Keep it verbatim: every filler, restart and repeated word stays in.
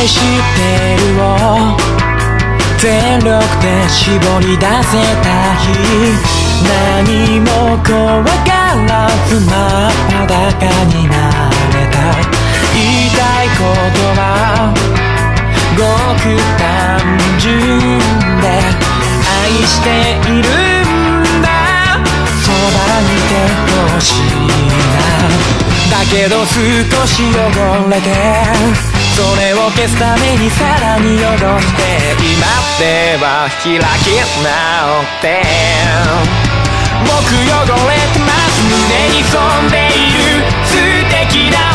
愛してるを全力で絞り出せた日、何も怖がらず真っ裸になれた。言いたいことはごく単純で、愛しているんだ、そばにいてほしいな。だけど少し汚れて、それを消すためにさらに汚して、今では開き直って、僕汚れてます、胸に潜んでいる素敵な